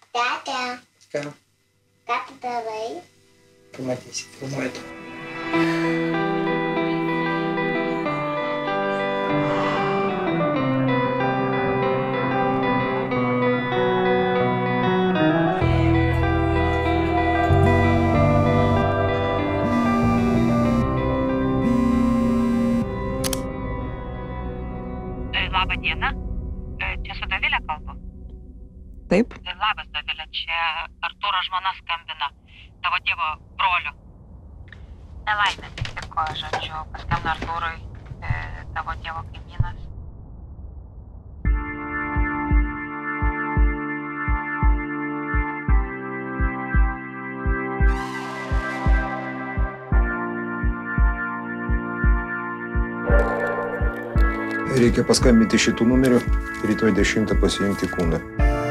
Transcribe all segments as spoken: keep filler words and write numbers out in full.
Tete. Ką? Ką tu darai? Pamatysi, filmuoju. Labą dieną. Čia su Dovilė kalbu. Taip? Labas, Dovilė. Čia Artūro žmona skambina. Tavo tėvo brolio. Nelaimė atsitiko, žodžiu, paskambino Artūrui e, tavo tėvo kaimynas. Reikia paskambinti šitų numerių, rytoj dešimtą pasiimti kūną.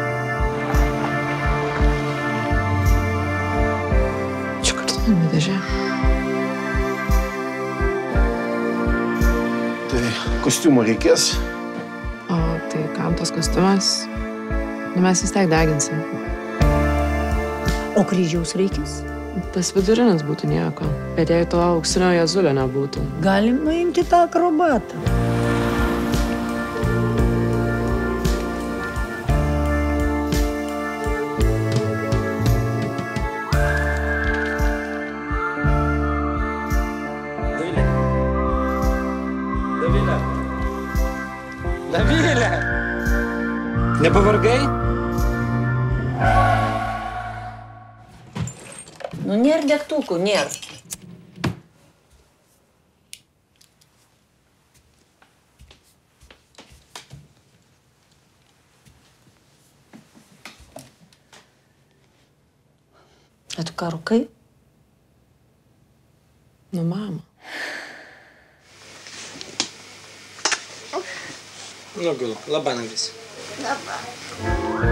Čia kartoninė dėžė. Tai kostiumų reikės? O tai kam tas kostiumas? Nu, mes vis tiek deginsim. O kryžiaus reikės? Tas vidurinis būtų nieko. Bet jei to auksinio jėzulio nebūtų. Galim nuimti tą akrobatą. Dovilė. Dovilė. Nepavargai? Nu, nėr degtukų, nėr. A tu ką rūkai? Nu, mama. Nu, gal, labą naktis. Dabar.